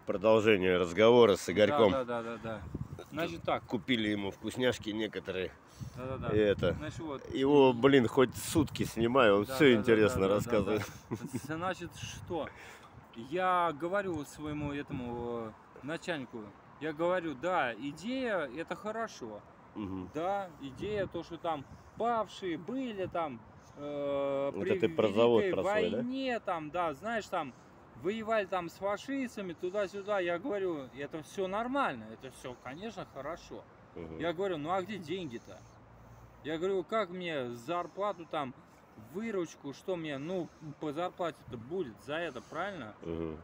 Продолжение разговора с Игорьком. Да. Значит так. Купили ему вкусняшки некоторые. Да. И это. Значит, вот. Его, блин, хоть сутки снимаю, он все интересно рассказывает. Значит, что? Я говорю своему этому начальнику, я говорю, да, идея это хорошо. Да, идея, то, что там павшие были там при ты про завод Великой про свой, войне, там, да, знаешь, там воевали там с фашистами, туда-сюда. Я говорю, это все нормально, это все, конечно, хорошо. Я говорю, ну а где деньги-то? Я говорю, как мне зарплату там, выручку, что мне, ну, по зарплате-то будет за это, правильно?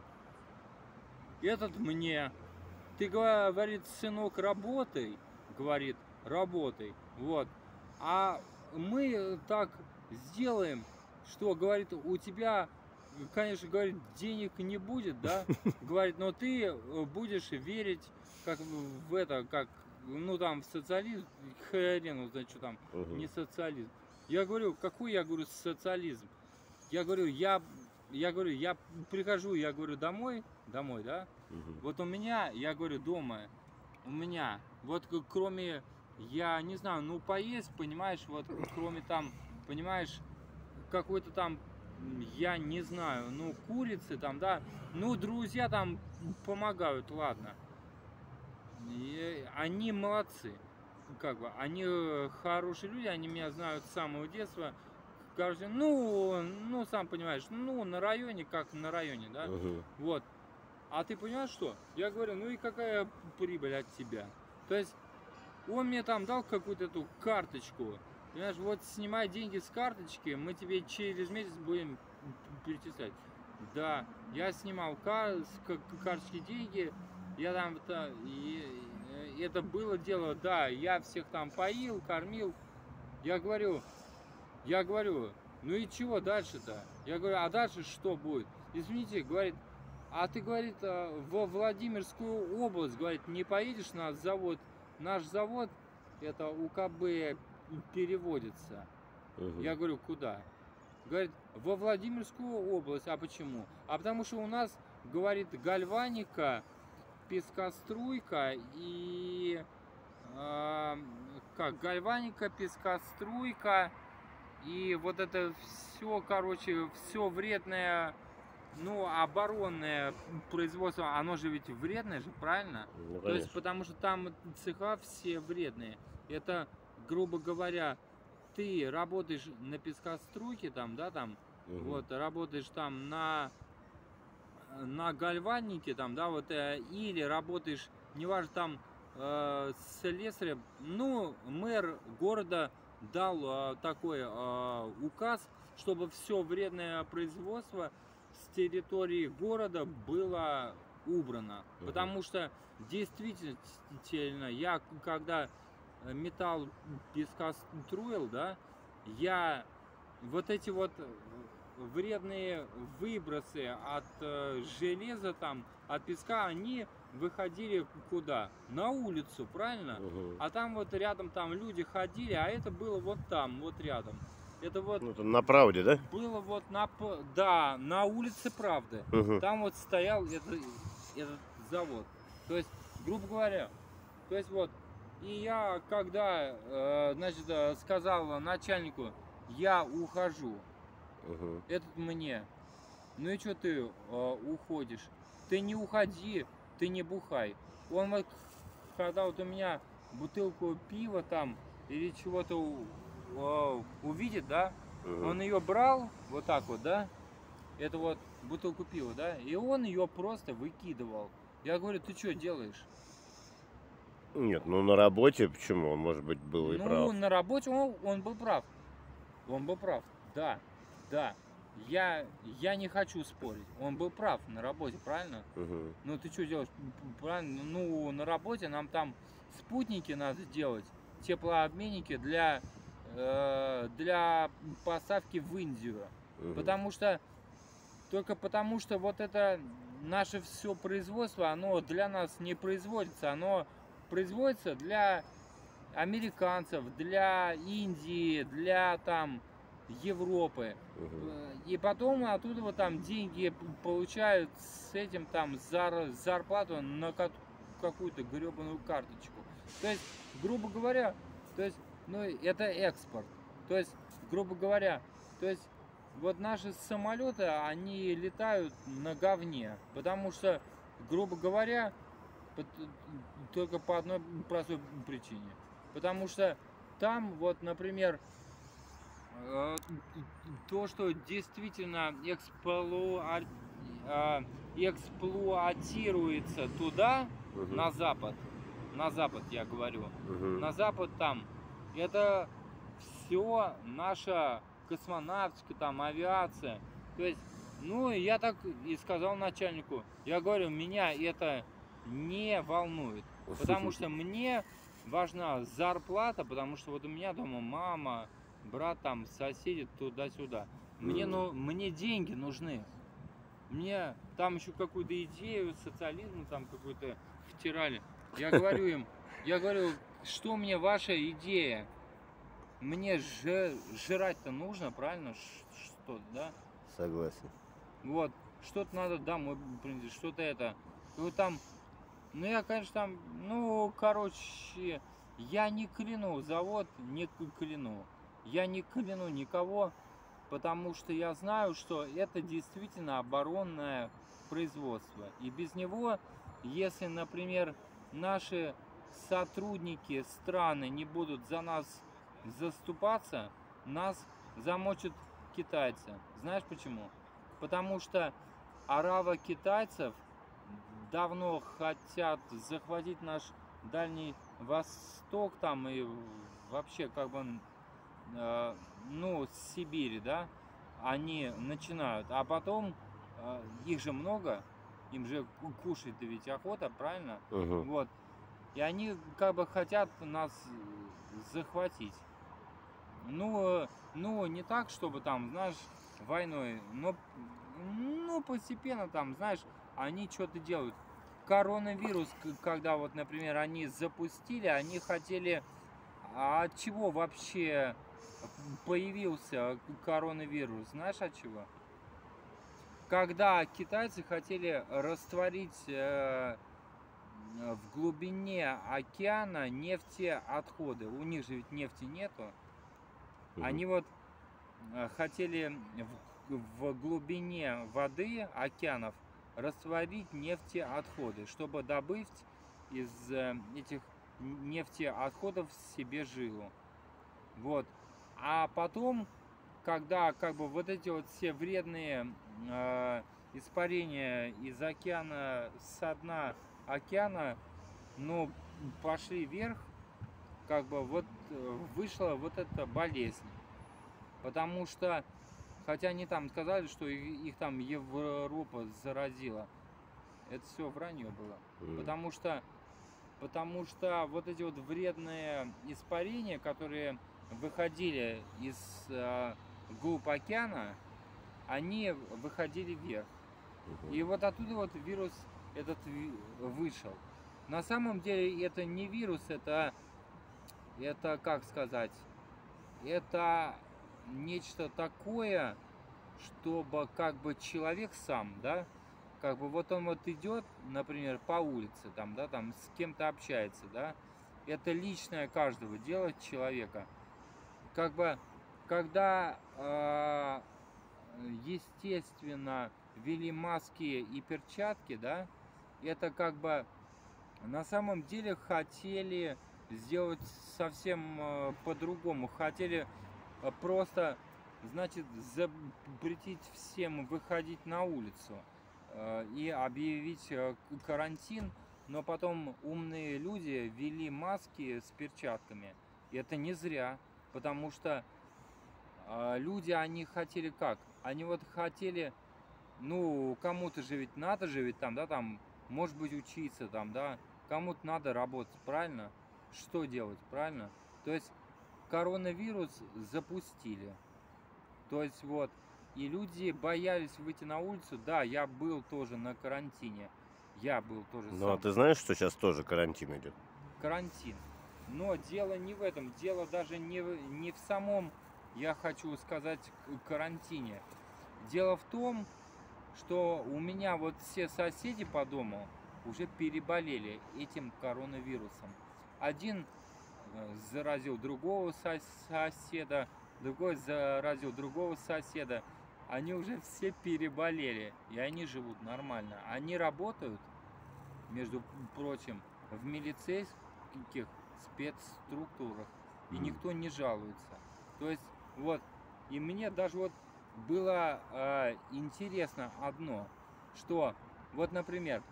Этот мне, ты, говорит, сынок, работай, говорит, работай, вот. А мы так сделаем, что, говорит, у тебя, конечно, говорит, денег не будет, да, говорит, но ты будешь верить, как в это, как, ну, там, в социализм, хрен, вот, что там, не социализм. Я говорю, какой, я говорю, социализм? Я говорю, я прихожу, я говорю, домой, да? Вот у меня, я говорю, дома, у меня, вот кроме, я не знаю, ну поесть, понимаешь, вот кроме там, понимаешь, какой-то там, я не знаю, ну курицы там, да, ну друзья там помогают, ладно. И они молодцы, как бы, они хорошие люди, они меня знают с самого детства. Короче, ну, сам понимаешь, ну, на районе, как на районе, да, вот. А ты понимаешь, что? Я говорю, ну и какая прибыль от тебя? То есть, он мне там дал какую-то эту карточку, понимаешь, вот снимай деньги с карточки, мы тебе через месяц будем перечислять. Да, я снимал с карточки деньги, я там, и это было дело, да, я всех там поил, кормил, я говорю, ну и чего дальше-то? Я говорю, а дальше что будет? Извините, говорит, а ты, говорит, во Владимирскую область, говорит, не поедешь на завод? Наш завод, это УКБ переводится. Я говорю, куда? Говорит, во Владимирскую область. А почему? А потому что у нас, говорит, гальваника, пескоструйка и... гальваника, пескоструйка... И вот это все, короче, все вредное, ну, оборонное производство, оно же ведь вредное же, правильно? Ну, то есть, потому что там цеха все вредные. Это, грубо говоря, ты работаешь на пескоструйке, там, да, там, вот, работаешь там на гальванике, там, да, вот, или работаешь, неважно, там, слесарем, ну, мэр города дал такой указ, чтобы все вредное производство с территории города было убрано. Потому что действительно, я когда металл пескоструил, да, я вот эти вот вредные выбросы от железа, там, от песка, они выходили куда? На улицу, правильно? А там вот рядом там люди ходили, а это было вот там, вот рядом. Это вот... Ну, на Правде, да? Было вот на улице Правды. Там вот стоял этот завод. То есть, грубо говоря, то есть вот, и я когда, значит, сказал начальнику, я ухожу, этот мне, ну и что ты уходишь? Ты не уходи, ты не бухай. Он вот, когда вот у меня бутылку пива там или чего-то увидит, да, он ее брал вот так вот, да, это вот бутылку пива, да, и он ее просто выкидывал. Я говорю, ты что делаешь? Нет, ну на работе почему? Он, может быть, был и прав. Ну, на работе он был прав. Он был прав, да. Я не хочу спорить. Он был прав на работе, правильно? Ну ты что делаешь? Правильно? Ну, на работе нам там спутники надо делать, теплообменники для поставки в Индию. Только потому что вот это наше все производство, оно для нас не производится, оно производится для американцев, для Индии, для там, Европы. Мгм. И потом оттуда вот там деньги получают с этим там зарплату на какую-то гребаную карточку. То есть, грубо говоря, то есть, ну, это экспорт. То есть, грубо говоря, то есть, вот наши самолеты, они летают на говне. Потому что, грубо говоря, пот- только по одной простой причине. Потому что там, вот, например, Э, то, что действительно эксплуатируется туда, Мгм. на запад я говорю, Мгм. на запад там, это все наша космонавтика, там, авиация. То есть, ну, я так и сказал начальнику, я говорю, меня это не волнует, потому что мне важна зарплата, потому что вот у меня дома мама, брат там, соседи туда-сюда. Мгм. Мне деньги нужны. Мне там еще какую-то идею социализма там какую-то втирали. Я говорю им, я говорю, что мне ваша идея? Мне жрать-то нужно, правильно? Что, да? Согласен. Вот, что-то надо домой принести, что-то это. Ну там, ну я, конечно, там, ну, короче, я не кляну завод, не кляну. Я не кляну никого, потому что я знаю, что это действительно оборонное производство. И без него, если, например, наши сотрудники страны не будут за нас заступаться, нас замочат китайцы. Знаешь почему? Потому что орава китайцев давно хотят захватить наш Дальний Восток там и вообще как бы ну, с Сибири, да, они начинают, а потом их же много, им же кушать-то ведь охота, правильно? Мгм. Вот. И они как бы хотят нас захватить. Ну, не так, чтобы там, знаешь, войной, но ну, постепенно там, знаешь, они что-то делают. Коронавирус, когда вот, например, они запустили, они хотели... А от чего вообще появился коронавирус? Знаешь от чего? Когда китайцы хотели растворить в глубине океана нефтеотходы, у них же ведь нефти нету, Мгм. они вот хотели в глубине воды океанов растворить нефтеотходы, чтобы добыть из этих нефтеотходов себе жилу. Вот. А потом, когда как бы вот эти вот все вредные испарения из океана, со дна океана, ну, пошли вверх, как бы вот вышла вот эта болезнь. Потому что, хотя они там сказали, что их там Европа заразила, это все вранье было. Мгм. Потому что вот эти вот вредные испарения, которые выходили из глубь океана, они выходили вверх. Мгм. И вот оттуда вот вирус этот вышел. На самом деле это не вирус, это как сказать, это нечто такое, чтобы как бы человек сам, да, как бы вот он вот идет, например, по улице, там, да, там с кем-то общается, да, это личное каждого дело человека. Как бы, когда, естественно, ввели маски и перчатки, да, это как бы на самом деле хотели сделать совсем по-другому. Хотели просто, значит, запретить всем выходить на улицу и объявить карантин, но потом умные люди ввели маски с перчатками. И это не зря, потому что люди, они хотели как? Они вот хотели, ну, кому-то же ведь надо же ведь там, да, там, может быть, учиться там, да, кому-то надо работать, правильно? Что делать, правильно? То есть коронавирус запустили. То есть вот, и люди боялись выйти на улицу. Да, я был тоже на карантине. Я был тоже Ну, а сам. ты знаешь, что сейчас тоже карантин идет? Карантин. Но дело не в этом. Дело даже не в самом я хочу сказать к карантине. Дело в том, что у меня вот все соседи по дому уже переболели этим коронавирусом. Один заразил другого соседа, другой заразил другого соседа. Они уже все переболели, и они живут нормально. Они работают, между прочим, в милицейских спецструктурах, и никто не жалуется. То есть, вот, и мне даже вот было интересно одно, что, вот, например,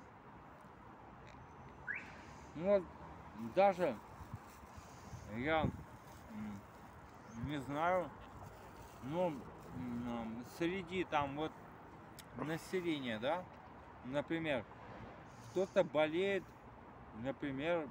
вот, даже я не знаю, ну, среди там вот населения, да, например, кто-то болеет, например,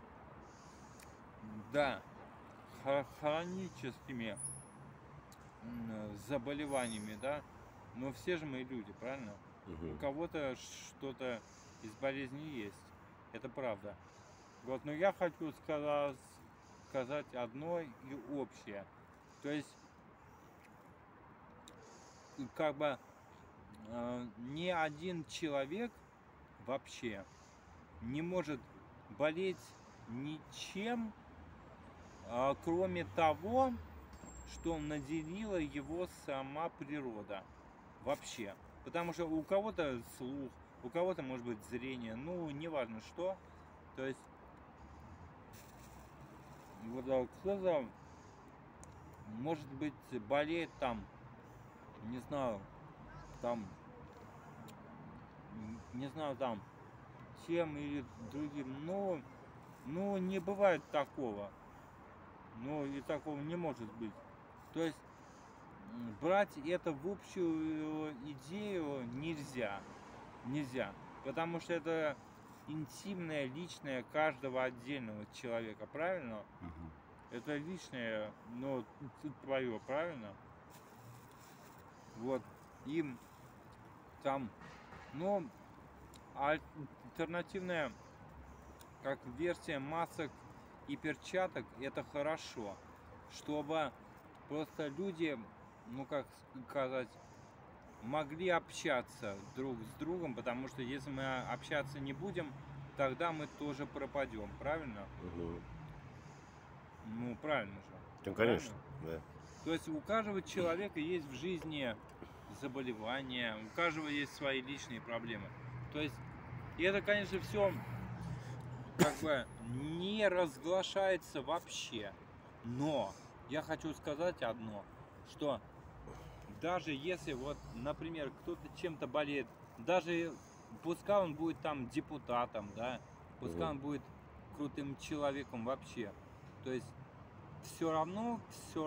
да, хроническими заболеваниями, да, но все же мы люди, правильно? У кого-то что-то из болезни есть, это правда. Вот, но я хочу сказать одно и общее. То есть, как бы, ни один человек вообще не может болеть ничем, кроме того, что наделила его сама природа. Вообще. Потому что у кого-то слух, у кого-то может быть зрение, ну, неважно что. То есть, вот кто-то, может быть, болеет там, не знаю, там, тем или другим, но, ну, не бывает такого. Ну, и такого не может быть. То есть, брать это в общую идею нельзя. Нельзя. Потому что это интимное, личное каждого отдельного человека, правильно? Это личное, но твое, правильно? Вот. Им там, ну, альтернативная, как версия масок и перчаток, это хорошо. Чтобы просто люди, ну, как сказать, могли общаться друг с другом, потому что если мы общаться не будем, тогда мы тоже пропадем, правильно? Ну, правильно же. Ну, конечно, да. То есть у каждого человека есть в жизни заболевания, у каждого есть свои личные проблемы. То есть, и это, конечно, все как бы не разглашается вообще. Но я хочу сказать одно, что даже если вот, например, кто-то чем-то болеет, даже пускай он будет там депутатом, да, пускай он будет крутым человеком вообще, то есть все равно,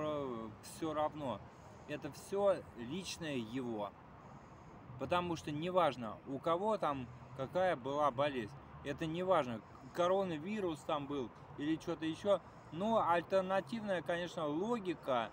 это все личное его. Потому что неважно, у кого там какая была болезнь, это неважно, коронавирус там был или что-то еще, но альтернативная, конечно, логика,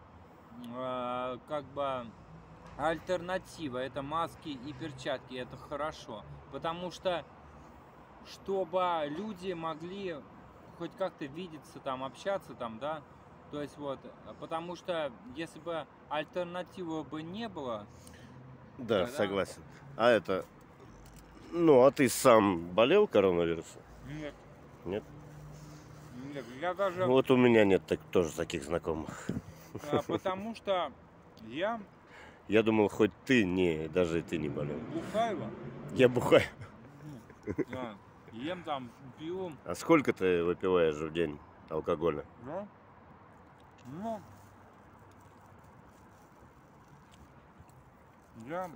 как бы альтернатива, это маски и перчатки, это хорошо, потому что чтобы люди могли хоть как-то видеться там, общаться там, да, то есть вот, потому что если бы альтернативы бы не было. Да, тогда... согласен. А это, ну, а ты сам болел коронавирусом? Нет. Нет? Нет, я даже... Вот у меня нет тоже таких знакомых. Потому что я... Я думал, хоть ты не, даже ты не болел. Бухаю. Я бухаю. Ем там, пью. А сколько ты выпиваешь в день алкоголя? Да? Ну, я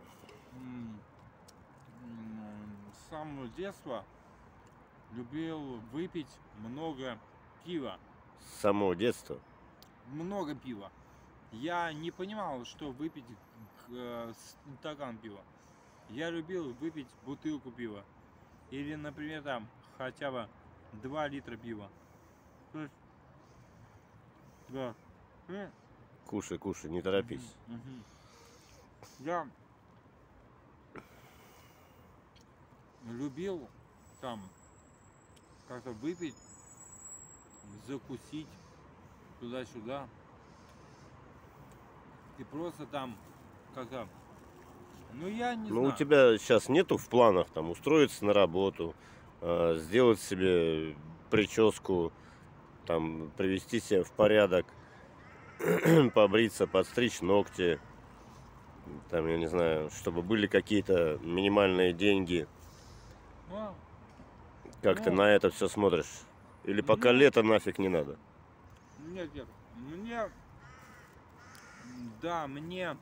с самого детства любил выпить много пива. С самого детства? Много пива. Я не понимал, что выпить стакан пива. Я любил выпить бутылку пива. Или, например, там хотя бы 2 литра пива. Да. Кушай, кушай, не торопись. Я любил там как-то выпить, закусить туда-сюда. ты просто там как-то, ну я не Ну, у знаю. тебя сейчас нету в планах там устроиться на работу, сделать себе прическу, там привести себя в порядок, побриться, подстричь ногти, там, я не знаю, чтобы были какие-то минимальные деньги. Ну, Как ты ну, на это все смотришь? Или пока ну, лето нафиг не надо? нет, мне, да, мне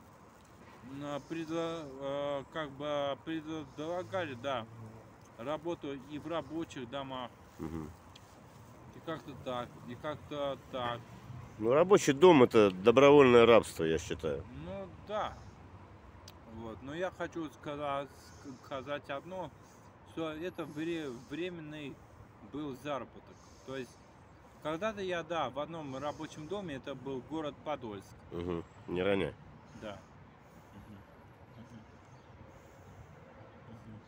как бы предлагали, да, работу и в рабочих домах, Мгм. и как-то так, и как-то так. Ну, рабочий дом это добровольное рабство, я считаю. Ну да, вот. Но я хочу сказать одно, что это временный был заработок. То есть когда-то я, да, в одном рабочем доме, это был город Подольск, Мгм. Не роняй. да. Мгм. Мгм. Мгм.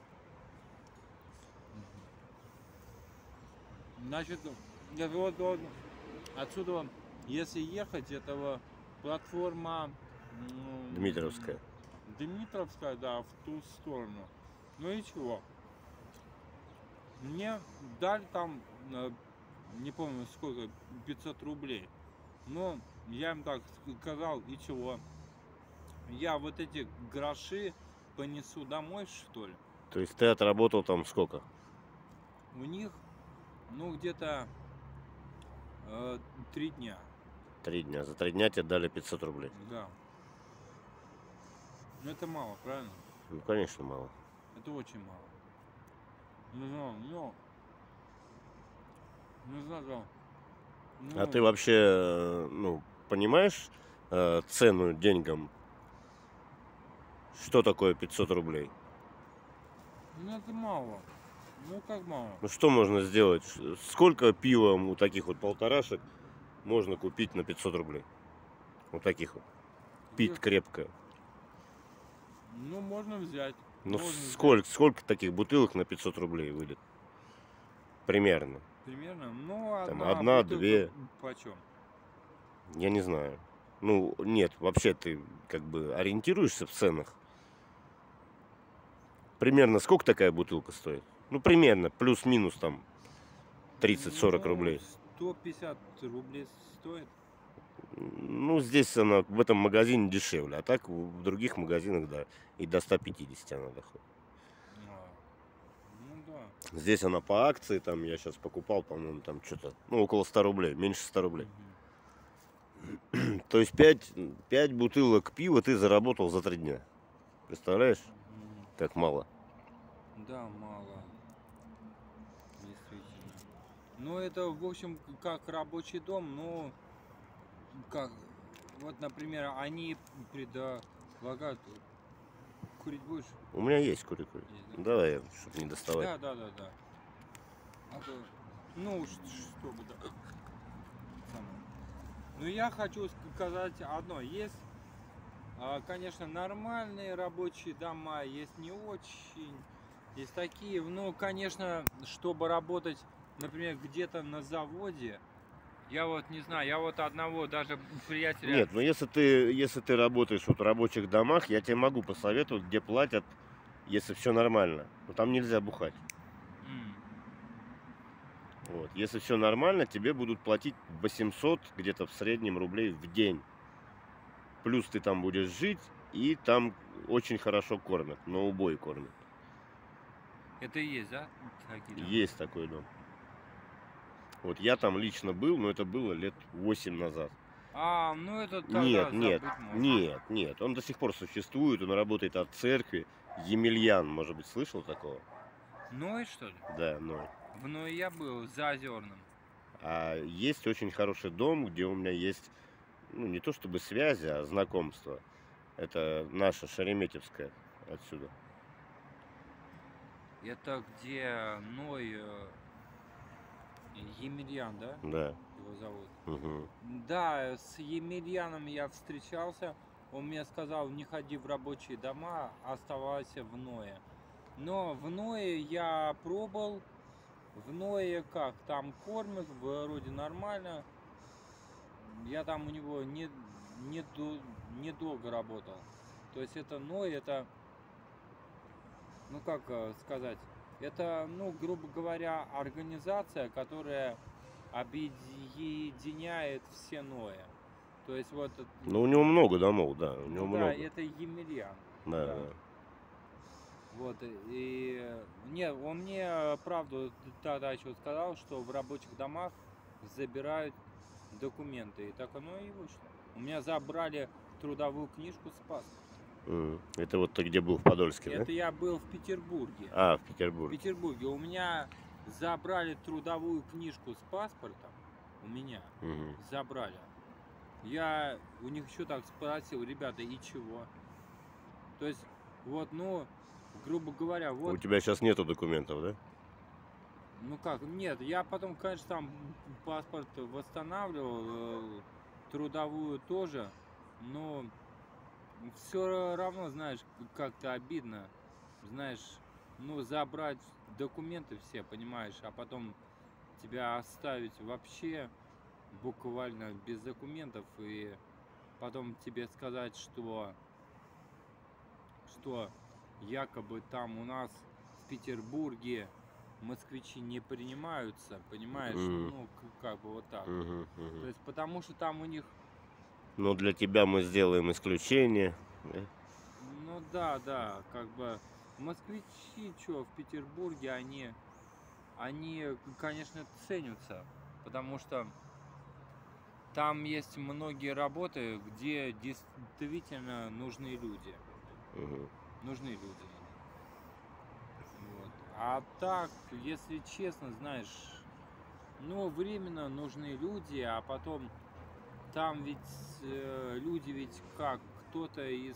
Мгм. Значит, вот отсюда, если ехать, это платформа Дмитровская. Дмитровская, да, в ту сторону. Ну и чего? Мне дали там, не помню сколько, 500 рублей. Но я им так сказал, и чего? Я вот эти гроши понесу домой, что ли? То есть ты отработал там сколько? У них, ну, где-то 3 дня. 3 дня. За 3 дня тебе дали 500 рублей. Да. Ну, это мало, правильно? Ну, конечно, мало. Это очень мало. Ну, знаю, А ну, ты вообще, ну, понимаешь цену деньгам? Что такое 500 рублей? ну, это мало. Ну, как мало? Ну, что можно сделать? Сколько пива у таких вот полторашек можно купить на 500 рублей? Вот таких вот. Пить Где- крепкое. Ну, можно взять. Ну, Можно взять. сколько таких бутылок на 500 рублей выйдет? Примерно. Примерно. Ну, Там одна одна, бутылка две, почем? я не знаю. Ну, нет, вообще ты как бы ориентируешься в ценах? Примерно сколько такая бутылка стоит? Ну, примерно, плюс-минус там 30-40 Ну, рублей. 150 рублей стоит. Ну, здесь она в этом магазине дешевле, а так в других магазинах, да, и до 150 она доходит. А, ну да. Здесь она по акции, там я сейчас покупал, по-моему, там что-то, ну, около 100 рублей, меньше 100 рублей. То есть 5 бутылок пива ты заработал за 3 дня. Представляешь, Мгм. как мало? Да, мало. Действительно. Ну, это, в общем, как рабочий дом, но как, вот, например, они предлагают, курить будешь? У меня есть кури-кури. Есть, да? Давай, чтобы не доставать. Да, да, да, да. А то, ну, чтобы, да. Самое. Ну, я хочу сказать одно. Есть, конечно, нормальные рабочие дома, есть не очень, есть такие. Ну, конечно, чтобы работать, например, где-то на заводе, я вот не знаю, я вот одного даже приятеля. Нет, но если ты работаешь вот в рабочих домах, я тебе могу посоветовать, где платят, если все нормально. Но там нельзя бухать. М, Вот. Если все нормально, тебе будут платить 800 где-то в среднем рублей в день. Плюс ты там будешь жить, и там очень хорошо кормят, на убой кормят. Это и есть, да? Такие дома? Есть такой дом. Вот я там лично был, но это было лет 8 назад. Ну это тогда Нет, нет, забыть можно. нет, нет. Он до сих пор существует, он работает от церкви. Емельян, может быть, слышал такого? Ной, что ли? Да, но. В Ное я был, за Озерным. А есть очень хороший дом, где у меня есть, ну, не то чтобы связи, а знакомства. Это наша Шереметьевская отсюда. Это где Ной Емельян, да? Да. Его зовут. Угу. Да, с Емельяном я встречался. Он мне сказал, не ходи в рабочие дома, оставайся в Ное. Но в Ное я пробовал. В Ное как? Там кормят, вроде нормально. Я там у него не недолго работал. То есть это Ной, это, ну как сказать, это, ну, грубо говоря, организация, которая объединяет все Ноя. То есть вот, Ну, у него много домов, да, у него ну да, много. это Емельян. Да, Да. да. Вот, и не, он мне правду тогда еще сказал, что в рабочих домах забирают документы. И так оно и вышло. У меня забрали трудовую книжку с паспортом. Это вот ты где был, в Подольске, да? Это я был в Петербурге. А, в В Петербурге. Петербурге. У меня забрали трудовую книжку с паспортом. У меня Мгм. забрали. Я у них еще так спросил, ребята, и чего? То есть, вот, ну, грубо говоря, У вот, тебя сейчас нету документов, да? ну как, нет, я потом, конечно, там паспорт восстанавливал, трудовую тоже, но все равно, знаешь, как-то обидно, знаешь, ну, забрать документы все, понимаешь, а потом тебя оставить вообще буквально без документов, и потом тебе сказать, что якобы там у нас в Петербурге москвичи не принимаются, понимаешь, Мгм. ну, как бы вот так. Мгм, То мгм. есть, потому что там у них, Но для тебя мы сделаем исключение. Да? ну да, как бы москвичи, что в Петербурге, они, конечно, ценятся, потому что там есть многие работы, где действительно нужны люди. Мгм. Нужны люди. Вот. А так, если честно, знаешь, ну, временно нужны люди, а потом там ведь люди ведь как, кто-то из,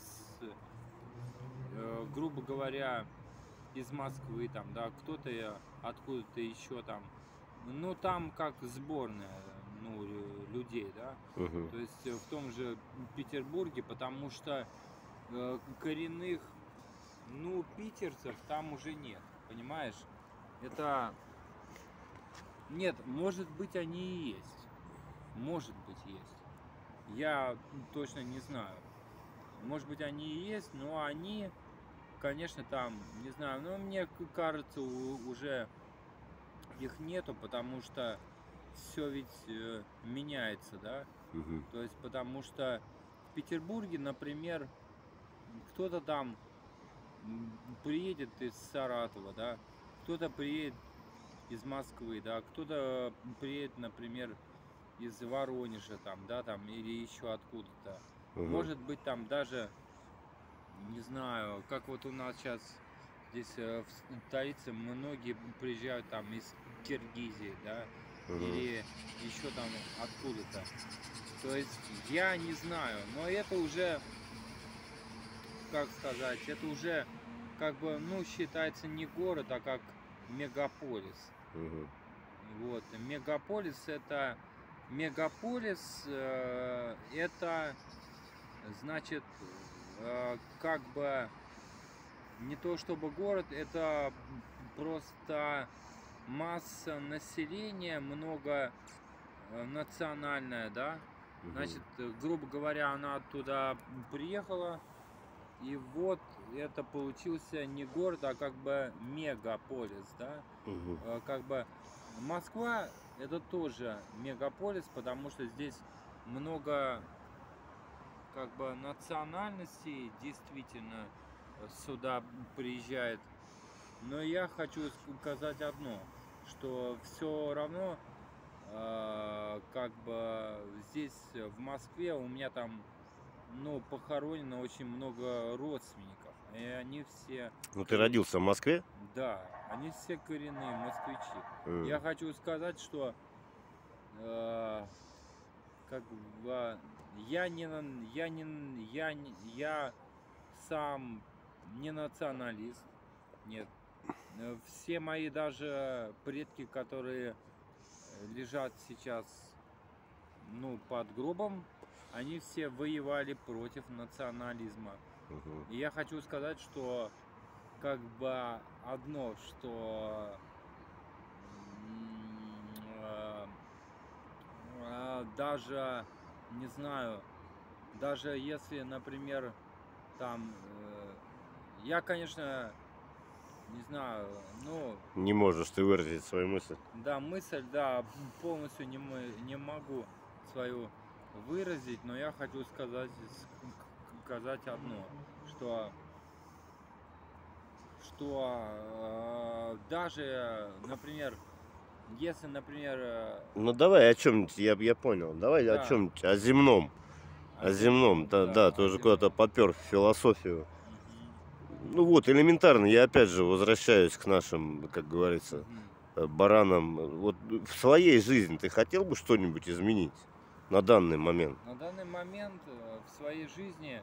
грубо говоря, из Москвы там, да, кто-то откуда-то еще там. Ну, там как сборная, ну, людей, да. Мгм. То есть в том же Петербурге, потому что коренных, ну, питерцев там уже нет, понимаешь? Это... Нет, может быть, они и есть. Может быть, есть. Я точно не знаю. Может быть, они и есть, но они, конечно, там, не знаю, но мне кажется, уже их нету, потому что все ведь меняется, да? Мгм. То есть, потому что в Петербурге, например, кто-то там приедет из Саратова, да, кто-то приедет из Москвы, да, кто-то приедет, например, из Воронежа, там, да, там, или еще откуда-то. Мгм. Может быть, там даже, не знаю, как вот у нас сейчас здесь в столице многие приезжают там из Киргизии, да, Мгм. или еще там откуда-то. То есть я не знаю, но это уже, как сказать, это уже как бы, ну, считается не город, а как мегаполис. Мгм. Вот, мегаполис, это значит, как бы не то чтобы город, это просто масса населения, много национальная, да. Мгм. Значит, грубо говоря, она оттуда приехала, и вот это получился не город, а как бы мегаполис, да. Мгм. Как бы Москва это тоже мегаполис, потому что здесь много как бы национальностей действительно сюда приезжает. Но я хочу сказать одно, что все равно как бы здесь в Москве у меня там, ну, похоронено очень много родственников, и они все Ну, ты родился в Москве? да, они все коренные москвичи. Я М. хочу сказать, что э, как бы я сам не националист, нет. Все мои даже предки, которые лежат сейчас, ну, под гробом, они все воевали против национализма. Мгм. И я хочу сказать, что как бы одно, что даже, не знаю, даже если, например, там, я, конечно, не знаю, ну, Не можешь ты выразить свою мысль. да, мысль, да, полностью не могу свою выразить, но я хочу сказать одно, что, даже, например, если, например, Ну давай о чем-нибудь, я понял. Давай о да, чем-нибудь, о земном. О земном, да, да, о тоже земном. куда-то попер в философию. Мгм, Ну вот, элементарно, я опять же возвращаюсь к нашим, как говорится, мгм. баранам. Вот в своей жизни ты хотел бы что-нибудь изменить на данный момент? На данный момент в своей жизни,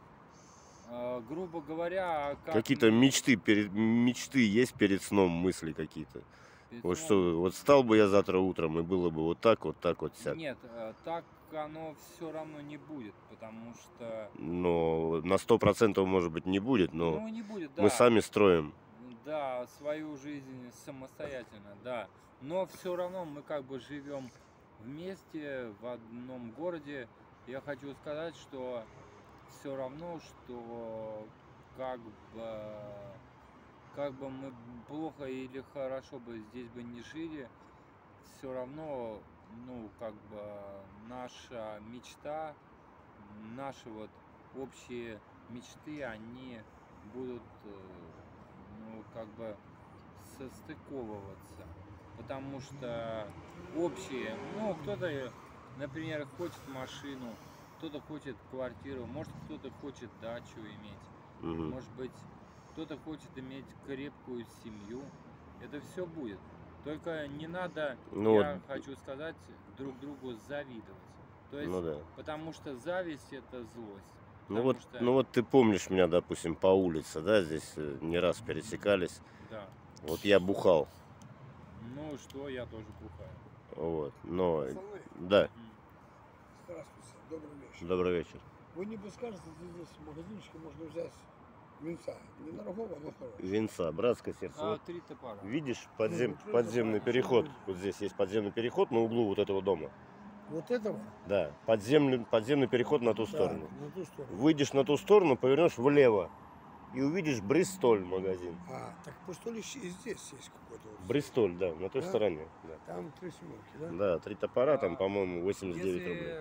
грубо говоря, как Какие-то мне мечты есть перед сном, мысли какие-то? перед Вот сном. что, вот встал бы я завтра утром, и было бы вот так, сяк. Нет, так оно все равно не будет, потому что, Но на 100% может быть не будет, но ну, не будет, мы да, сами строим. да, свою жизнь самостоятельно, да. Но все равно мы как бы живем вместе в одном городе. Я хочу сказать, что все равно, что как бы, как бы мы плохо или хорошо бы здесь бы не жили, все равно, ну, как бы наша мечта, наши вот общие мечты, они будут, ну, как бы состыковываться. Потому что общие, ну, кто-то, например, хочет машину, кто-то хочет квартиру, может, кто-то хочет дачу иметь, Мгм. может быть, кто-то хочет иметь крепкую семью. Это все будет. Только не надо, Ну вот, я хочу сказать, друг другу завидовать. То есть, ну да. потому что зависть это злость. Ну Потому вот, что, ну вот ты помнишь меня, допустим, по улице, да, здесь не раз пересекались. да, Вот я бухал, ну что, я тоже бухаю. вот, но, Пацаны, да, Мгм. здравствуйте, добрый вечер. добрый вечер. Вы не подскажете, где здесь в магазинчике можно взять винца? Недорогого, но хорошего. Винца, братское сердце. Вот 3 топора. видишь Ну, подземный это переход? правильно. Вот здесь есть подземный переход на углу вот этого дома. Вот этого? Да, подземный переход на ту Так, сторону. на ту сторону. Выйдешь на ту сторону, повернешь влево и увидишь Бристоль магазин. А, так пусть ли и здесь есть какой-то вот. Бристоль, да, на той Да? стороне. Да. Там 3 семерки, да? Да, 3 топора, там, А, по-моему, 89 Если рублей.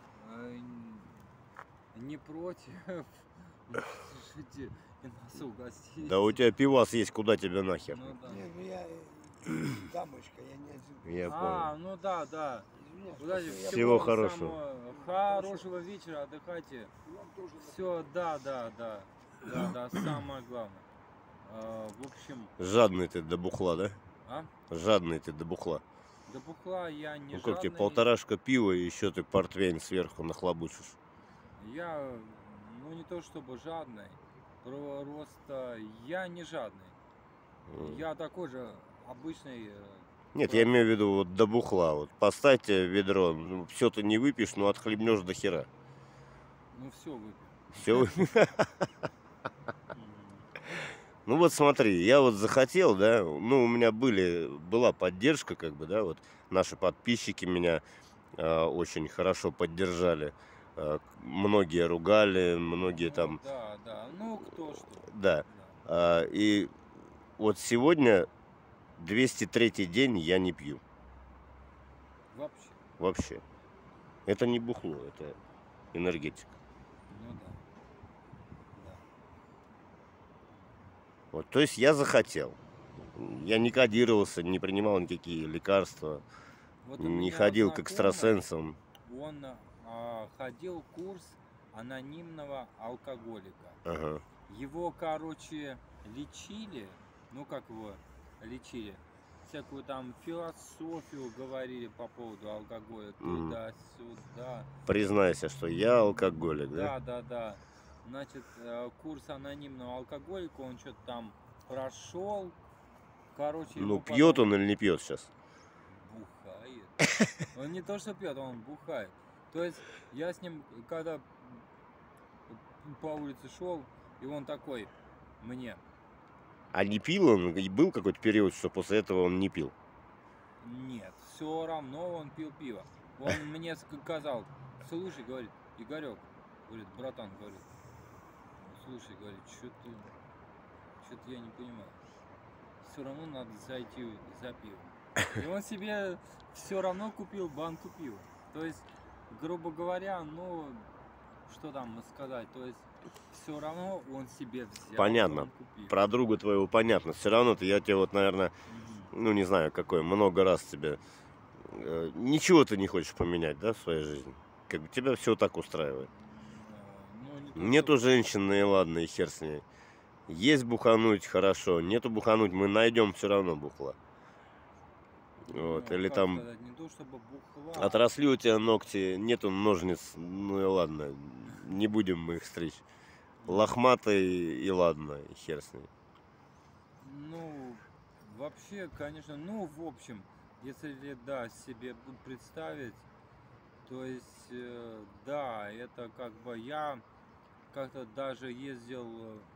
не против, можете и нас угостить. Да у тебя пивас есть, куда тебе нахер? Ну да. Не, ну я дамочка, я не один. Я понял. Ну да, да. Извиняюсь, Удачи, просто я Всего понял. хорошего. Хорошего вечера, отдыхайте. Вам тоже Все, да, самое главное. В общем, Жадный ты до бухла, да? а? Жадный ты до бухла. До бухла я не Ну как тебе, жадный. полторашка пива и еще ты портвейн сверху нахлобучишь. Я, ну не то чтобы жадный, просто я не жадный. Я такой же обычный. Нет, я имею в виду вот до бухла. Вот поставьте ведро, ну, все ты не выпьешь, но отхлебнешь до хера. Ну все выпил. Все. Ну вот смотри, я вот захотел, да, ну у меня была поддержка, как бы, да, вот наши подписчики меня очень хорошо поддержали. Многие ругали, многие Ну, там, да, ну кто что. да. Да. И вот сегодня 203-й день я не пью. Вообще. Вообще. Это не бухло, это энергетика. Ну да. Да. Вот, то есть я захотел. Я не кодировался, не принимал никакие лекарства, Вот у не меня ходил к знакомый, экстрасенсам. Он ходил курс анонимного алкоголика. Ага. Его, короче, лечили, ну как его лечили, всякую там философию говорили по поводу алкоголя, Мгм. туда-сюда. Признайся, что я алкоголик, да? Да. Значит, курс анонимного алкоголика, он что-то там прошел. Короче, Ну, его пьет потом он или не пьет сейчас? бухает. Он не то что пьет, он бухает. То есть я с ним, когда по улице шел, и он такой мне: А не пил он? И был какой-то период, что после этого он не пил? нет, все равно он пил пиво. Он мне сказал: слушай, говорит, Игорек, Говорит, братан, говорит, слушай, говорит, что-то я не понимаю. Все равно надо зайти за пивом. И он себе все равно купил банку пива. То есть, грубо говоря, ну, что там сказать, то есть, все равно он себе взял Понятно. банку пива. Про друга твоего понятно. Все равно я тебе вот, наверное, ну не знаю какой, много раз тебе... ничего ты не хочешь поменять, да, в своей жизни? Как бы тебя все так устраивает. Ну, не то, Нету что- женщины, и ладно, и хер с ней. Есть бухануть, хорошо. Нету бухануть, мы найдем все равно бухла. Вот. ну, Или как там сказать, не то чтобы бухла. отросли у тебя ногти, нету ножниц, ну и ладно, не будем мы их стричь. Лохматый и ладно, и хер с ней. Ну, вообще, конечно, ну, в общем, если, да, себе представить, то есть, да, это как бы я как-то даже ездил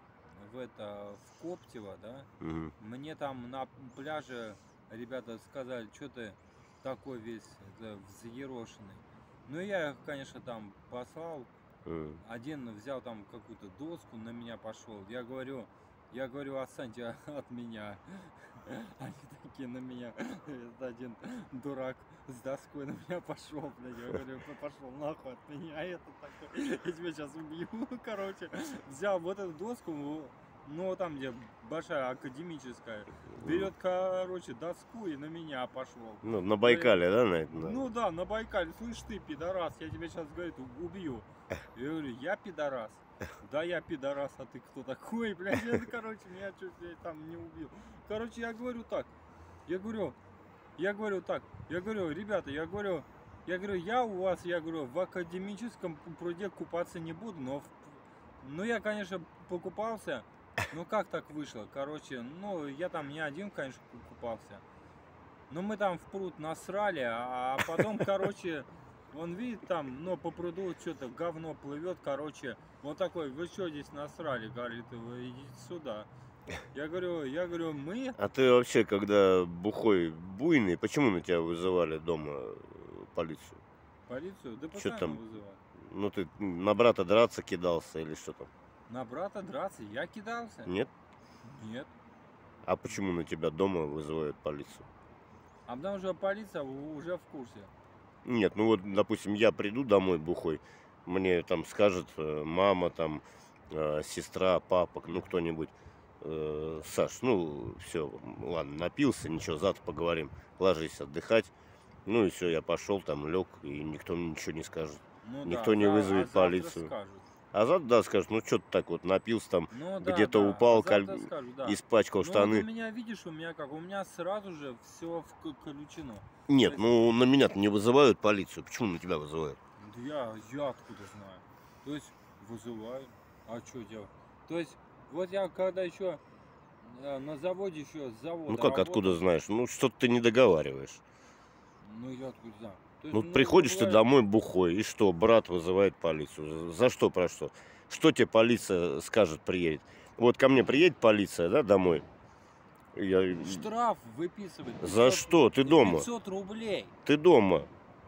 в Коптево, да, Мгм. мне там на пляже ребята сказали, что ты такой весь взъерошенный. Ну, я их, конечно, там послал. Мгм. Один взял там какую-то доску, на меня пошел. Я говорю, отстаньте от меня. Они такие на меня. Это один дурак с доской на меня пошел, блядь. Я говорю, пошел нахуй от меня. А это такой, я тебя сейчас убью. Короче, взял вот эту доску, ну там где большая академическая. Берет, короче, доску и на меня пошел. Ну, на Байкале, да, на это? Ну да, на Байкале. Слышь ты, пидорас, я тебя сейчас, говорит, убью. Я говорю, я пидорас? Да, я пидорас, а ты кто такой, блядь? Это, короче, меня чуть там не убил. Короче, я говорю так. Я говорю, ребята, я у вас, в академическом пруде купаться не буду, но я, конечно, покупался. Ну как так вышло? Короче, ну я там не один, конечно, купался. Но мы там в пруд насрали, а потом, короче, он видит там, но по пруду что-то говно плывет, короче, он такой, вы что здесь насрали? Говорит, вы идите сюда. Я говорю, мы... А ты вообще, когда бухой, буйный, почему на тебя вызывали дома полицию? Полицию? Да Чё постоянно там? вызывают. Ну ты на брата драться кидался или что там? На брата драться? Я кидался? Нет? Нет. А почему на тебя дома вызывают полицию? А потому что полиция уже в курсе. Нет, ну вот, допустим, я приду домой бухой, мне там скажет мама, там, сестра, папа, ну кто-нибудь, Саш, ну все, ладно, напился, ничего, завтра поговорим, ложись отдыхать. Ну и все, я пошел, там лег, и никто мне ничего не скажет. Ну, Никто да, не вызовет завтра полицию. скажут. А завтра, да, скажет, ну что ты так вот напился, там, Ну, да, где-то да, упал, а завтра скажут, да. испачкал Ну, вот штаны. у меня, видишь, у меня сразу же все включено. Нет, То есть- ну на меня-то не вызывают полицию. Почему на тебя вызывают? Да я откуда знаю? То есть вызывают, а что делать? То есть вот я когда еще на заводе еще с завода Ну как, откуда работал, знаешь? Ну что-то ты не договариваешь. ну я откуда знаю? То есть, Ну приходишь ты бывает- домой бухой, и что, брат вызывает полицию. За что, про что? Что тебе полиция скажет, приедет? Вот ко мне приедет полиция, да, домой. Я... Штраф выписывать. За что? Ты дома. 500 рублей. Ты дома.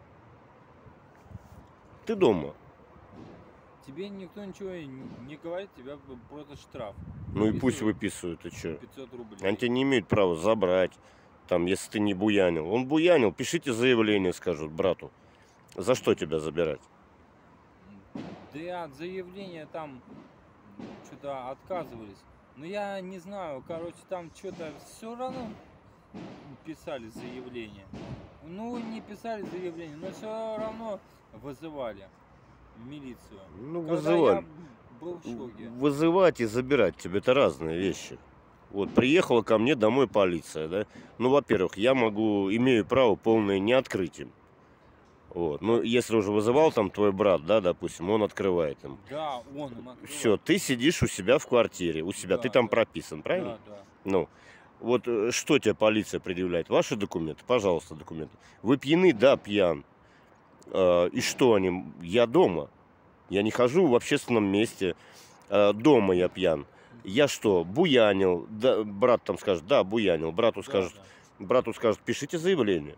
Ты дома. Тебе никто ничего не говорит, тебя просто штраф. Ну и пусть Выписывают выписывают, и что? 500 рублей. Они тебя не имеют права забрать, там, если ты не буянил. Он буянил, пишите заявление, скажут брату. За что тебя забирать? Да и от заявления там что-то отказывались. Но я не знаю, короче, там что-то все равно писали заявление. Ну, не писали заявление, но все равно вызывали милицию. Ну, Когда вызывали. я был в шоке. Вызывать и забирать тебе это разные вещи. Вот приехала ко мне домой полиция, да. Ну, во-первых, я имею право полное не открыть им. Вот. Ну, если уже вызывал там твой брат, да, допустим, он открывает им. Да, он им открывал. Все, ты сидишь у себя в квартире, у себя, Да, ты там да. прописан, правильно? Да, да. Ну, вот что тебе полиция предъявляет? Ваши документы? Пожалуйста, документы. Вы пьяны? Да, пьян. И что они? Я дома. Я не хожу в общественном месте. Дома я пьян. Я что, буянил? Да, брат там скажет, да, буянил. Да, да. Брату скажет, пишите заявление.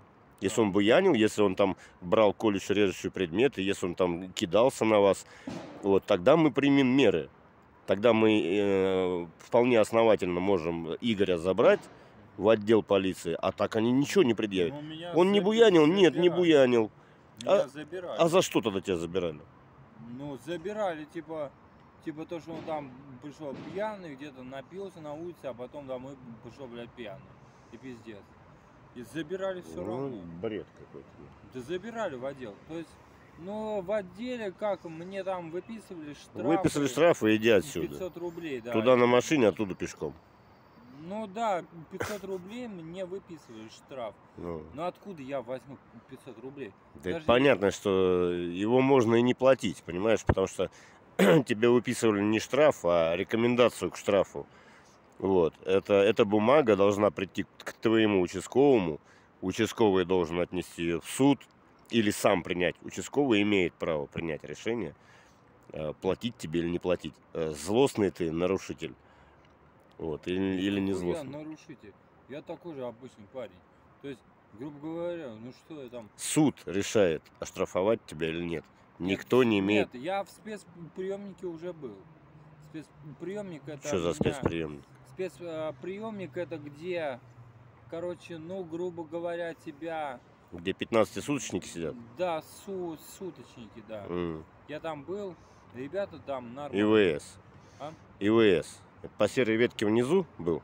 Если он буянил, если он там брал колющие, режущие предметы, если он там кидался на вас, вот, тогда мы примем меры. Тогда мы вполне основательно можем Игоря забрать в отдел полиции, а так они ничего не предъявят. Ну, меня Он не буянил? Нет, не забирали. буянил. Меня забирали. А за что тогда тебя забирали? Ну, забирали, типа то, что он там пришел пьяный, где-то напился на улице, а потом домой пришел, блядь, пьяный. И пиздец. И забирали все равно. Бред какой-то. Да забирали в отдел. То есть, ну, в отделе, как, мне там выписывали штрафы. Выписали штраф и иди отсюда. 500 рублей, да. Туда на машине, оттуда пешком. Ну да, 500 рублей мне выписывали штраф. Ну. Но откуда я возьму 500 рублей? Да это понятно, что его можно и не платить, понимаешь, потому что тебе выписывали не штраф, а рекомендацию к штрафу. Вот. Эта бумага должна прийти к твоему участковому. Участковый должен отнести ее в суд или сам принять. Участковый имеет право принять решение, платить тебе или не платить. Злостный ты нарушитель. Вот. Или не злостный. Я нарушитель. Я такой же обычный парень. То есть, грубо говоря, ну что я там... Суд решает, оштрафовать тебя или нет. Никто не имеет... Нет, я в спецприемнике уже был. Спецприемник это... Что за спецприемник? Спецприемник это где, короче, ну, грубо говоря, тебя... Где 15-суточники сидят? Да, суточники, да. Я там был, ребята там нормально. ИВС. А? ИВС. Это по серой ветке внизу был?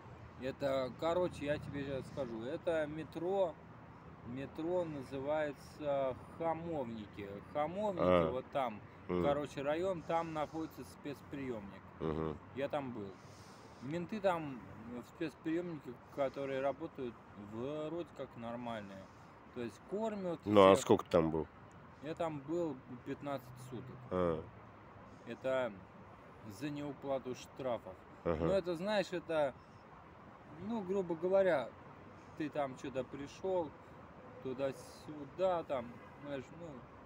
Это, короче, я тебе сейчас скажу. Это метро. Метро называется Хамовники. Хамовники, вот там. Короче, район, там находится спецприемник. Я там был. Менты там в спецприемнике, которые работают, вроде как нормальные. То есть кормят. Ну, а сколько там был? Я там был 15 суток. Это за неуплату штрафов. Ну, это, знаешь, это, ну, грубо говоря, ты там что-то пришел, туда-сюда, там, знаешь, ну,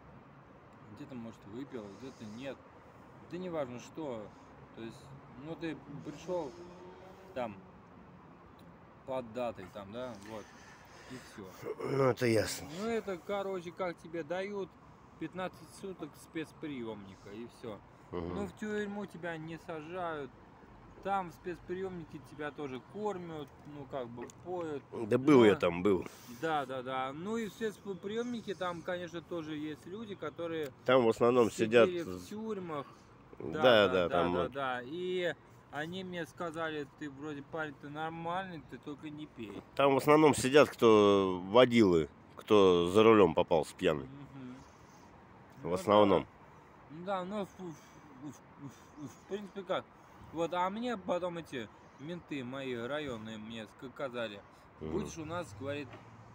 где-то, может, выпил, где-то нет. Да не важно что. То есть, ну, ты пришел там под датой, там, да, вот, и все. Ну, это ясно. Ну, это, короче, как тебе дают 15 суток спецприемника, и все. Ну, в тюрьму тебя не сажают. Там в спецприемнике тебя тоже кормят, ну, как бы поют. Да был я там, был. Да. Ну и в спецприемнике там, конечно, тоже есть люди, которые... Там в основном сидят... в тюрьмах. Да. И они мне сказали, ты вроде парень, ты нормальный, ты только не пей. Там в основном сидят, кто водилы, кто за рулем попался пьяный. В основном. Да, ну, в принципе, как. Вот, а мне потом эти менты мои районные мне сказали, будешь у нас, говорит,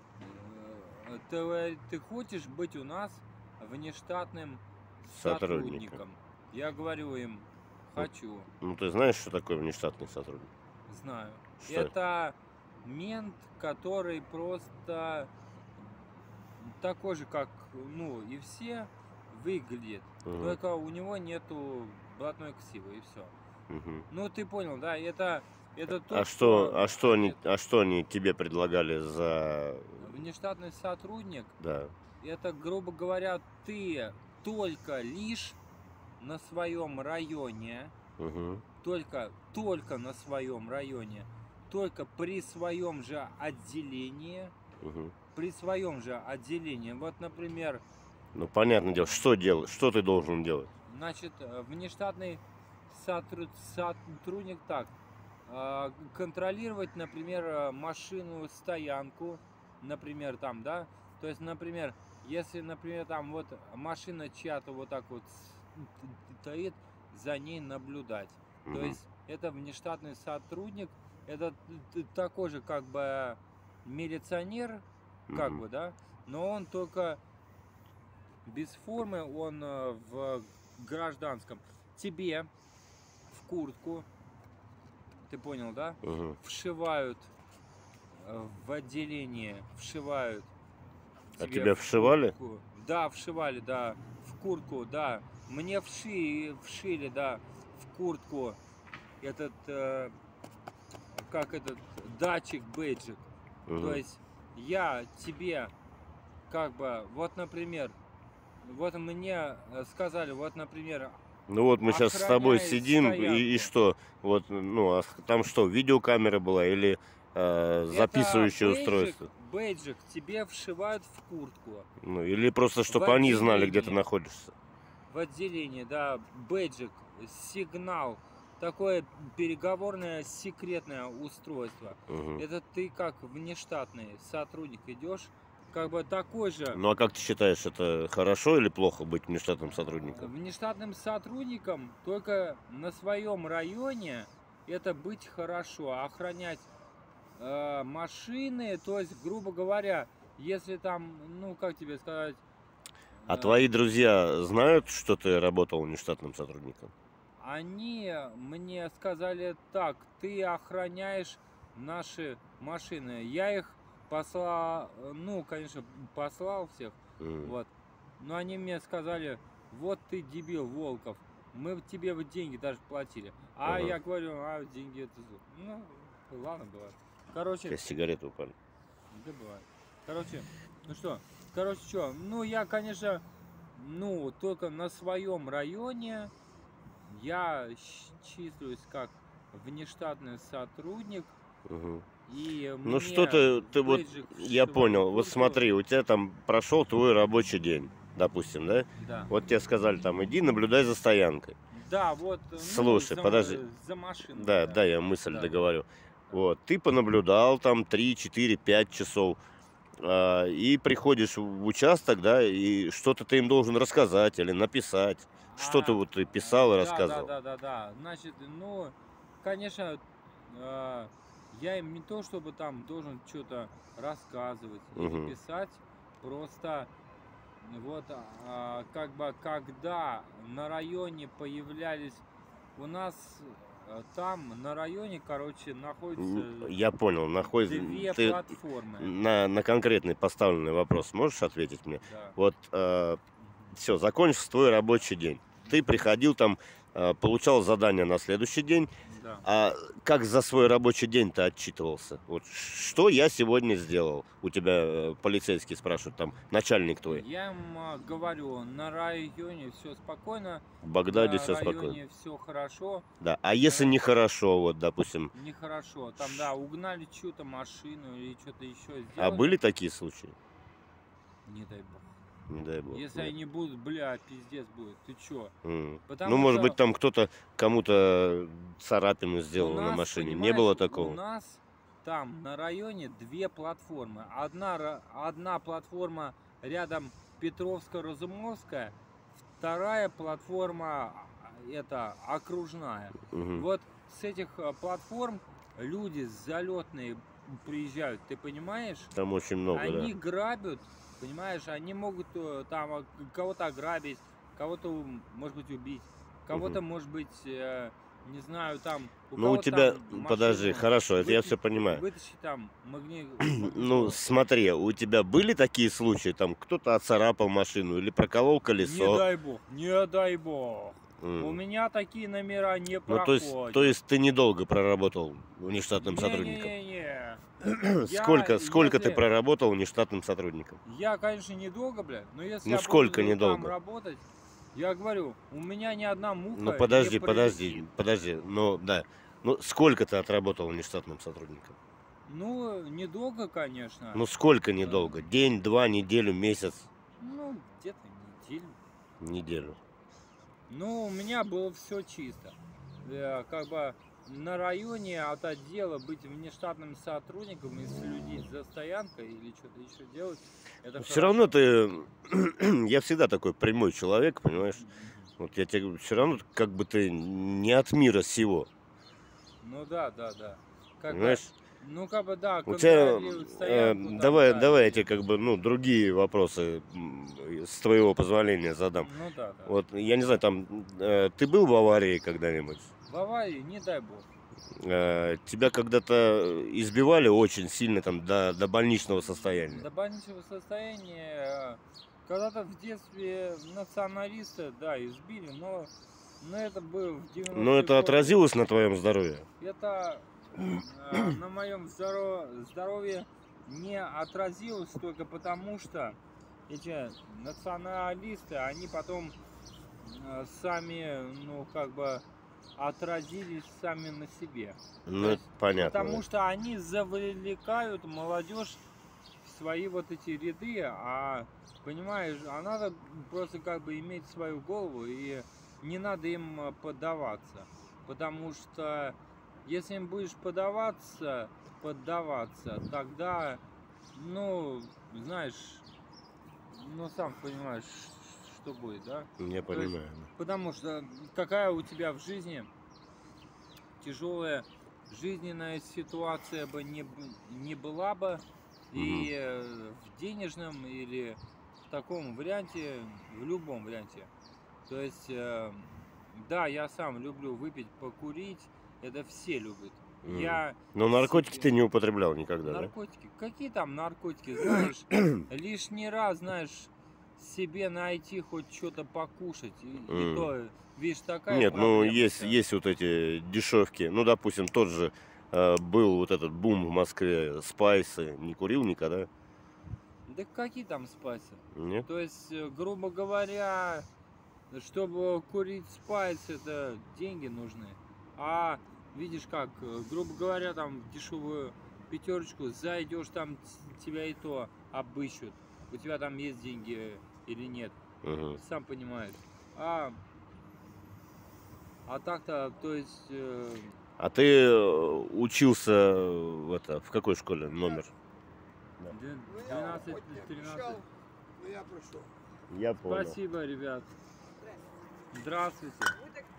ты хочешь быть у нас внештатным сотрудником? Я говорю им, хочу. Ну, ты знаешь, что такое внештатный сотрудник? Знаю. Что это мент, который просто такой же, как, ну, и все, выглядит. Только у него нету блатной ксивы, и все. Ну, ты понял, да? Это то, что они тебе предлагали за... Внештатный сотрудник? Да. Это, грубо говоря, ты только лишь на своем районе, только на своем районе, только при своем же отделении, вот, например... Ну, понятное дело, что делать, что ты должен делать? Значит, внештатный сотрудник так, контролировать, например, машину, стоянку, например, там, да, то есть, например, если, например, там вот машина чья-то вот так вот стоит, за ней наблюдать, то есть, это внештатный сотрудник, это такой же, как бы, милиционер, как бы, да, но он только без формы, он в гражданском. Тебе в куртку, ты понял, да? Вшивают в отделение, вшивают. А тебя вшивали? Да, вшивали, да. В куртку, да. Мне вшили, да, в куртку этот, как этот, датчик, бейджик. То есть я тебе как бы, вот, например, вот мне сказали, вот, например, Ну вот мы сейчас с тобой охраняет сидим, и стоянку. что? Вот, ну, а там что, видеокамера была или Это записывающее устройство? бейджик тебе вшивают в куртку. Ну, или просто, В чтобы они знали, где ты отделении. находишься. В отделении, да, бейджик, сигнал, такое переговорное секретное устройство. Мгм. Это ты как внештатный сотрудник идешь, как бы такой же Ну а как ты считаешь, это хорошо или плохо быть внештатным сотрудником? внештатным сотрудником, только на своем районе это быть хорошо, а охранять машины, то есть, грубо говоря, если там, ну как тебе сказать, А э, твои друзья знают, что ты работал внештатным сотрудником? они мне сказали так, ты охраняешь наши машины. Я их послал, ну, конечно, послал всех, М. вот. Но они мне сказали, вот ты дебил, Волков, мы тебе вот деньги даже платили. А Ага. я говорю, а деньги это зло. Ну, ладно, бывает. Короче, Сейчас сигареты упали. да бывает. Короче, ну что, ну я, конечно, ну, только на своем районе я числюсь как внештатный сотрудник, Мгм. и Ну что мне ты вот, бейджик я вшивают в понял, вот куртку. смотри, у тебя там прошел твой рабочий день, допустим, да? Да. Вот тебе сказали там, иди наблюдай за стоянкой. Да, вот, ну, Слушай, подожди. за машиной, Да, да, я мысль Да. договорю. Вот, ты понаблюдал там 3, 4, 5 часов, и приходишь в участок, да, и что-то ты им должен рассказать или написать. Что-то вот ты писал и рассказывал. Да. Значит, ну, конечно, я им не то чтобы там должен что-то рассказывать Мгм. или писать, просто вот как бы когда на районе появлялись у нас там на районе, короче, находится Я понял, находится. две Ты платформы. на конкретный поставленный вопрос можешь ответить мне? Да. Вот все, закончился твой рабочий день. Ты приходил там, получал задание на следующий день. Да. А как за свой рабочий день ты отчитывался? Вот что я сегодня сделал? У тебя полицейский спрашивает, там начальник твой. Я им говорю, на районе все спокойно, В Багдаде на все спокойно. районе все хорошо, Да. А если нехорошо, вот, допустим, нехорошо. Там, да, угнали чью-то машину или что-то еще сделали. а были такие случаи? Не дай бог. Не дай бог. Если нет. они будут, бля, пиздец будет. Ты чё? М. Потому Ну, может что быть, там кто-то кому-то царапину у сделал на нас, машине. Не понимаешь, было у такого? нас там на районе две платформы. Одна платформа рядом Петровско-Разумовская, вторая платформа это окружная. Мгм. Вот с этих платформ люди залетные приезжают, ты понимаешь? Там очень много, Они да. грабят, понимаешь, они могут там кого-то ограбить, кого-то, может быть, убить, кого-то, может быть, не знаю, там, у Ну, у кого-то тебя, там подожди, машину хорошо, это я все понимаю. вытащить там Ну, смотри, у тебя были такие случаи, там кто-то отцарапал машину или проколол Не колесо? дай бог, не дай бог. У М. меня такие номера не Ну, проходят. то есть ты недолго проработал внештатным сотрудником? Не-не-не. Сколько ты если- проработал внештатным сотрудником? Я, конечно, недолго, бля, но если Ну, я сколько буду там недолго? работать, я говорю, у меня ни одна муха Ну, не подожди, прилетит. ну, да. Ну, сколько ты отработал внештатным сотрудником? Ну, недолго, конечно. Ну, сколько недолго? День, 2, неделю, месяц, Ну, где-то неделю. неделю? Ну, у меня было все чисто. Как бы на районе от отдела быть внештатным сотрудником и следить за стоянкой или что-то еще делать, это Все хорошо. равно ты... Я всегда такой прямой человек, понимаешь? Мгм. Вот я тебе говорю, все равно как бы ты не от мира сего, Ну да. Как бы, понимаешь? ну как бы да, У тебя, контролируют стоянку. там, давай да, я тебе как бы, ну, другие вопросы, с твоего позволения задам. Ну да. Вот, я не знаю, там, ты был в аварии когда-нибудь? В аварии, не дай бог. Тебя когда-то избивали очень сильно, там, до больничного состояния? До больничного состояния когда-то в детстве националисты, да, избили, но это было в 90-е Но это годы. отразилось на твоем здоровье? Это на моем здоровье не отразилось только потому, что эти националисты, они потом сами, ну, как бы отразились сами на себе. Ну, То это есть, понятно. потому что они завлекают молодежь в свои вот эти ряды, а понимаешь, а надо просто как бы иметь свою голову, и не надо им поддаваться. Потому что если им будешь поддаваться, тогда, ну, знаешь, ну сам понимаешь, что будет, да? Я То есть, понимаю. Да. потому что какая у тебя в жизни тяжелая жизненная ситуация бы не была бы, и в денежном или в таком варианте, в любом варианте. То есть, да, я сам люблю выпить, покурить, это все любят. Я Но наркотики себе- ты не употреблял никогда, Наркотики. Какие там наркотики? Знаешь, лишний раз, знаешь, себе найти хоть что-то покушать. И то, видишь, да? такая Нет, ну проблема есть, сейчас. есть вот эти дешевки. Ну, допустим, тот же был вот этот бум в Москве, спайсы. Не курил никогда? Да какие там спайсы? Нет? То есть, грубо говоря, чтобы курить спайс, это деньги нужны. А видишь как, грубо говоря, там в дешевую пятерочку зайдешь, там тебя и то обыщут. У тебя там есть деньги или нет. Мгм. Сам понимаешь. А так-то, то есть, А ты учился в какой школе номер? 12 хоть не 13. обещал, но я пришел. Я понял. Спасибо, ребят. Здравствуйте. Вы так